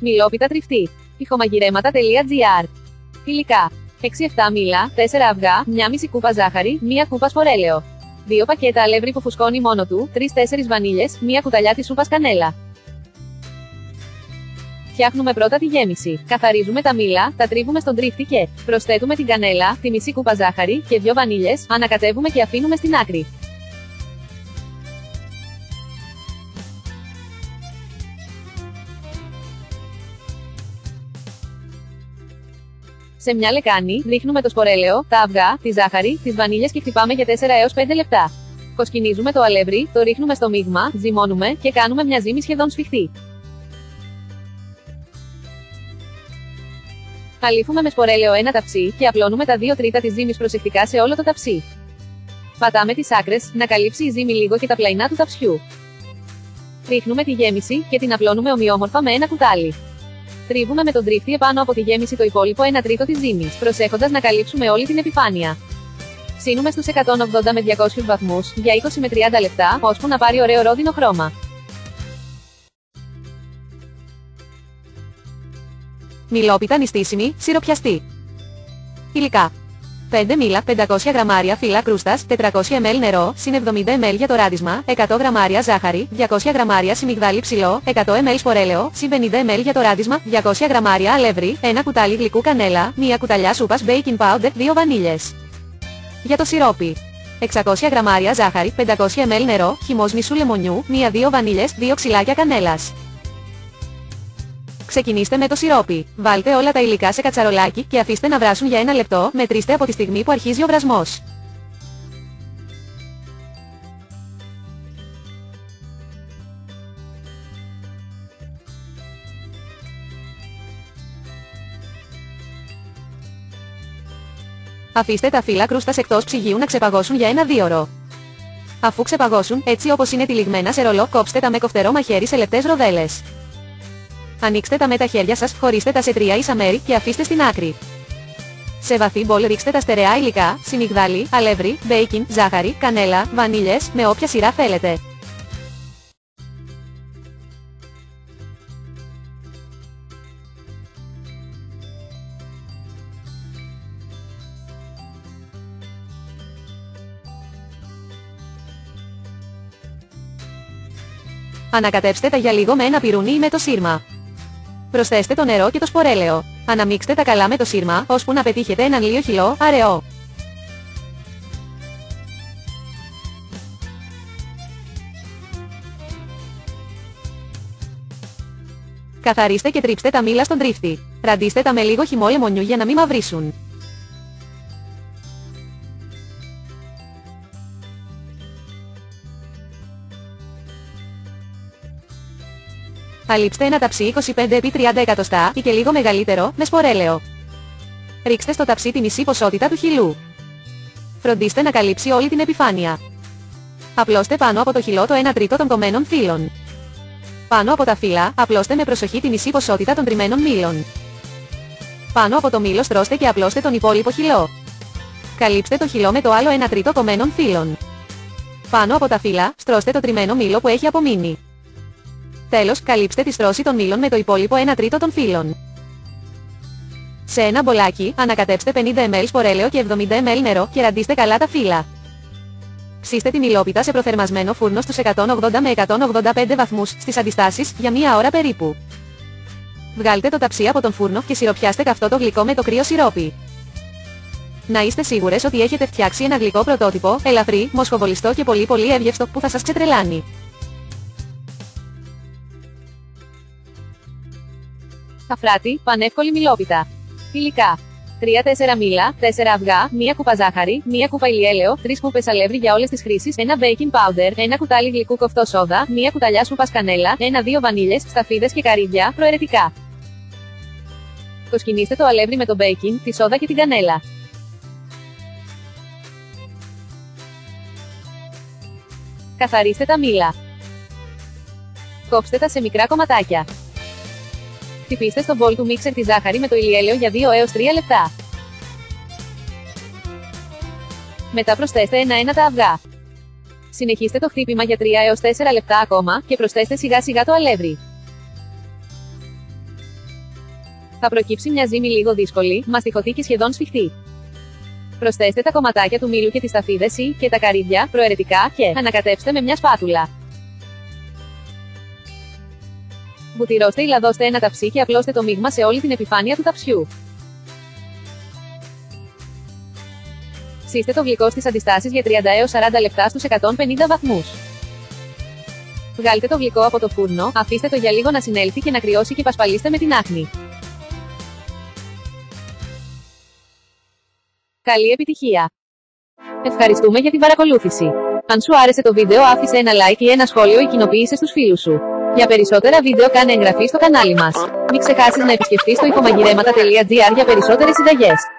Μιλόπιτα τριφτή. Πυχομαγειρέματα.gr. Υλικά. 6-7 μήλα, 4 αυγά, 1,5 κούπα ζάχαρη, 1 κούπα σπορέλαιο. 2 πακέτα αλεύρι που φουσκώνει μόνο του, 3-4 βανίλιες, 1 κουταλιά της σούπας κανέλα. Φτιάχνουμε πρώτα τη γέμιση. Καθαρίζουμε τα μήλα, τα τρίβουμε στον τρίφτη και προσθέτουμε την κανέλα, τη μισή κούπα ζάχαρη και 2 βανίλιες, ανακατεύουμε και αφήνουμε στην άκρη. Σε μια λεκάνη, ρίχνουμε το σπορέλαιο, τα αυγά, τη ζάχαρη, τις βανίλιες και χτυπάμε για 4 έως 5 λεπτά. Κοσκινίζουμε το αλεύρι, το ρίχνουμε στο μείγμα, ζυμώνουμε και κάνουμε μια ζύμη σχεδόν σφιχτή. Αλείφουμε με σπορέλαιο ένα ταψί και απλώνουμε τα 2 τρίτα της ζύμης προσεκτικά σε όλο το ταψί. Πατάμε τις άκρες, να καλύψει η ζύμη λίγο και τα πλαϊνά του ταψιού. Ρίχνουμε τη γέμιση και την απλώνουμε ομοιόμορφα με ένα κουτάλι. Τρίβουμε με τον τρίφτη επάνω από τη γέμιση το υπόλοιπο 1 τρίτο της ζύμης, προσέχοντας να καλύψουμε όλη την επιφάνεια. Ψήνουμε στους 180 με 200 βαθμούς για 20 με 30 λεπτά, ώσπου να πάρει ωραίο ρόδινο χρώμα. Μιλόπιτα νηστίσιμη, σιροπιαστή. Υλικά. 5 μήλα, 500 γραμμάρια φύλλα κρούστας, 400 ml νερό, συν 70 ml για το ράδισμα, 100 γραμμάρια ζάχαρη, 200 γραμμάρια σιμιγδάλι ψηλό, 100 ml σπορέλαιο, συν 50 ml για το ράδισμα, 200 γραμμάρια αλεύρι, 1 κουτάλι γλυκού κανέλα, 1 κουταλιά σούπας baking powder, 2 βανίλιες. Για το σιρόπι. 600 γραμμάρια ζάχαρη, 500 ml νερό, χυμός μισού λεμονιού, 1-2 βανίλιες, 2 ξυλάκια κανέλας. Ξεκινήστε με το σιρόπι. Βάλτε όλα τα υλικά σε κατσαρολάκι και αφήστε να βράσουν για 1 λεπτό, μετρήστε από τη στιγμή που αρχίζει ο βρασμός. Αφήστε τα φύλλα κρούστας εκτός ψυγείου να ξεπαγώσουν για 1-2 ώρο. Αφού ξεπαγώσουν, έτσι όπως είναι τυλιγμένα σε ρολό, κόψτε τα με κοφτερό μαχαίρι σε λεπτές ροδέλες. Ανοίξτε τα με τα χέρια σας, χωρίστε τα σε 3 ίσα μέρη και αφήστε στην άκρη. Σε βαθύ μπολ ρίξτε τα στερεά υλικά, σιμιγδάλι, αλεύρι, μπέικιν, ζάχαρη, κανέλα, βανίλιες, με όποια σειρά θέλετε. Ανακατέψτε τα για λίγο με ένα πυρούνι ή με το σύρμα. Προσθέστε το νερό και το σπορέλαιο. Αναμίξτε τα καλά με το σύρμα, ώσπου να πετύχετε έναν λίγο χυλό, αραιό. Καθαρίστε και τρίψτε τα μήλα στον τρίφτη. Ραντίστε τα με λίγο χυμό λεμονιού για να μην μαυρίσουν. Αλείψτε ένα ταψί 25x30 εκατοστά ή και λίγο μεγαλύτερο, με σπορέλαιο. Ρίξτε στο ταψί τη μισή ποσότητα του χυλού. Φροντίστε να καλύψει όλη την επιφάνεια. Απλώστε πάνω από το χυλό το 1 τρίτο των κομμένων φύλλων. Πάνω από τα φύλλα, απλώστε με προσοχή τη μισή ποσότητα των τριμμένων μήλων. Πάνω από το μήλο στρώστε και απλώστε τον υπόλοιπο χυλό. Καλύψτε το χυλό με το άλλο 1 τρίτο κομμένων φύλλων. Πάνω από τα φύλλα, στρώστε το τριμμένο μήλο που έχει απομείνει. Τέλος, καλύψτε τη στρώση των μήλων με το υπόλοιπο 1 τρίτο των φύλλων. Σε ένα μπολάκι, ανακατέψτε 50 ml σπορέλαιο και 70 ml νερό και ραντίστε καλά τα φύλλα. Ψήστε τη μιλόπιτα σε προθερμασμένο φούρνο στους 180 με 185 βαθμούς στις αντιστάσεις για 1 ώρα περίπου. Βγάλτε το ταψί από τον φούρνο και σιροπιάστε καυτό το γλυκό με το κρύο σιρόπι. Να είστε σίγουρες ότι έχετε φτιάξει ένα γλυκό πρωτότυπο, ελαφρύ, μοσχοβολιστό και πολύ εύγευστο που θα σας ξετρελάνει. Αφράτη, πανεύκολη μιλόπιτα. Υλικά. 3-4 μήλα, 4 αυγά, 1 κούπα ζάχαρη, 1 κούπα ηλιέλαιο, 3 κούπες αλεύρι για όλες τις χρήσεις, 1 baking powder, 1 κουτάλι γλυκού κοφτό σόδα, 1 κουταλιά σούπας κανέλα, 1-2 βανίλιες, σταφίδες και καρύδια, προαιρετικά. Κοσκινήστε το αλεύρι με το baking, τη σόδα και την κανέλα. Καθαρίστε τα μήλα. Κόψτε τα σε μικρά κομματάκια. Χτυπήστε στο μπολ του μίξερ τη ζάχαρη με το ηλιέλαιο για 2 έως 3 λεπτά. Μετά προσθέστε ένα-ένα τα αυγά. Συνεχίστε το χτύπημα για 3 έως 4 λεπτά ακόμα και προσθέστε σιγά σιγά το αλεύρι. Θα προκύψει μια ζύμη λίγο δύσκολη, μαστιχωτή και σχεδόν σφιχτή. Προσθέστε τα κομματάκια του μήλου και τις σταφίδες ή και τα καρύδια προαιρετικά και ανακατέψτε με μια σπάτουλα. Βουτυρώστε ή λαδώστε ένα ταψί και απλώστε το μείγμα σε όλη την επιφάνεια του ταψιού. Ψήστε το γλυκό στις αντιστάσεις για 30 έως 40 λεπτά στους 150 βαθμούς. Βγάλτε το γλυκό από το φούρνο, αφήστε το για λίγο να συνέλθει και να κρυώσει και πασπαλίστε με την άχνη. Καλή επιτυχία! Ευχαριστούμε για την παρακολούθηση. Αν σου άρεσε το βίντεο άφησε ένα like ή ένα σχόλιο ή κοινοποίησε στους φίλους σου. Για περισσότερα βίντεο κάνε εγγραφή στο κανάλι μας. Μην ξεχάσεις να επισκεφτείς το ηχομαγειρέματα.gr για περισσότερες συνταγές.